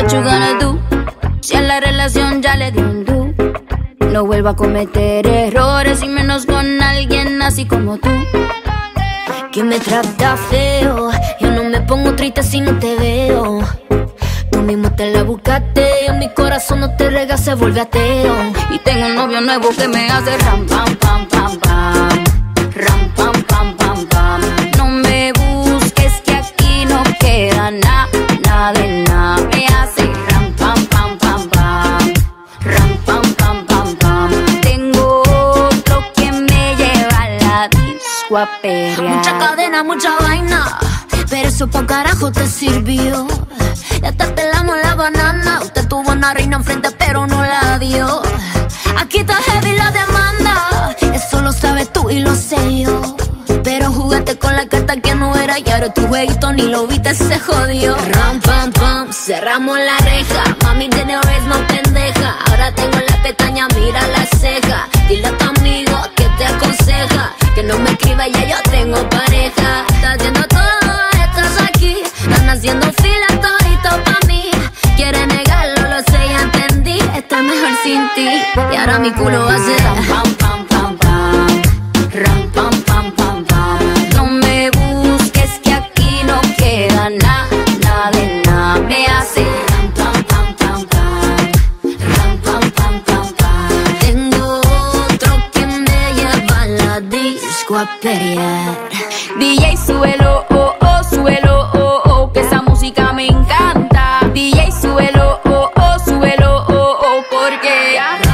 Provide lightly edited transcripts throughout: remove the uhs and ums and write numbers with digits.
what you gonna do? Si a la relación ya le di un do. No vuelvo a cometer errores y menos con alguien así como tú, que me trata feo. Yo no me pongo triste si no te veo. Tú mismo te la buscaste. En mi corazón no te rega, se vuelve ateo. Y tengo un novio nuevo que me hace ram, pam, pam, pam, pam. Ram, pam, pam, pam, pam. No me busques que aquí no queda nada, nada de nada. Me hace ram, pam, pam, pam, pam. Ram, pam, pam, pam, pam. Tengo otro que me lleva a la disco a pelear. Mucha cadena, mucha vaina, pero eso pa' carajo te sirvió. Ya te pelamos la banana. Usted tuvo una reina enfrente pero no la dio. Aquí está heavy la demanda. Eso lo sabes tú y lo sé yo. Pero jugaste con la carta que no era y ahora tu jueguito ni lo viste, se jodió. Ram, pam, pam, cerramos la reja. Mami tiene vez no pendeja. Ahora tengo la pestaña, mira la ceja. Dile a tu amigo que te aconseja que no me escriba, ya yo tengo pareja. Estás haciendo todo, estás aquí. Están haciendo fila todito pa' mí. Quiere negarlo, lo sé, ya entendí. Estoy mejor sin ti. Y ahora mi culo hace ram, pam, pam, pam, pam. Ram, pam, pam, pam, pam. No me busques que aquí no queda nada, nada de nada. Me hace ram, pam, pam, pam, pam. Ram, pam, pam, pam, pam. Tengo otro que me lleva a la disco a pelear. DJ, súbelo, oh, oh, súbelo, oh, oh, que esa música me encanta. DJ, súbelo, oh, oh, súbelo, oh, oh, porque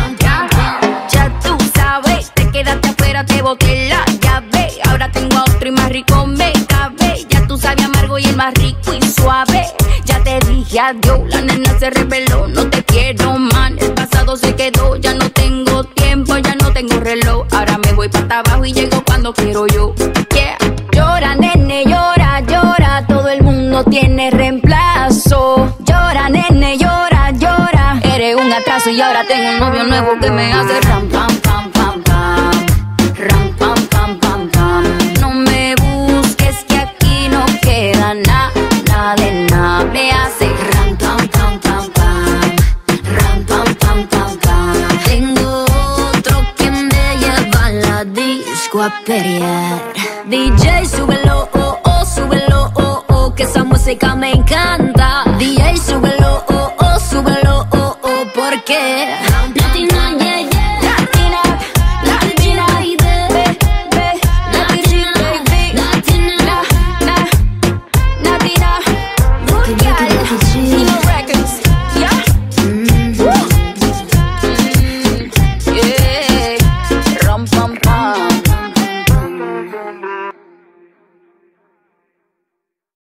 ya tú sabes, te quedaste afuera, te boté la llave. Ahora tengo a otro y más rico me cabe. Ya tú sabes amargo y el más rico y suave. Ya te dije adiós, la nena se rebeló. No te quiero, man, el pasado se quedó. Ya no tengo tiempo, ya no tengo reloj. Ahora me voy para abajo y llego cuando quiero yo. Yeah. Llora, nene, llora, llora. Todo el mundo tiene reemplazo. Llora, nene, llora, llora. Eres un atraso y ahora tengo un novio nuevo que me hace ram, pam, pam, pam, pam. Ram, pam, pam, pam, pam. No me busques que aquí no queda nada, nada de nada. Me hace ram, pam, pam, pam, pam. Ram, pam, pam, pam, pam. Tengo otro que me lleva a la disco a pelear. DJ, súbelo, oh, oh, súbelo, oh, oh, que esa música me encanta. DJ, súbelo, oh, oh, súbelo, oh, oh, porque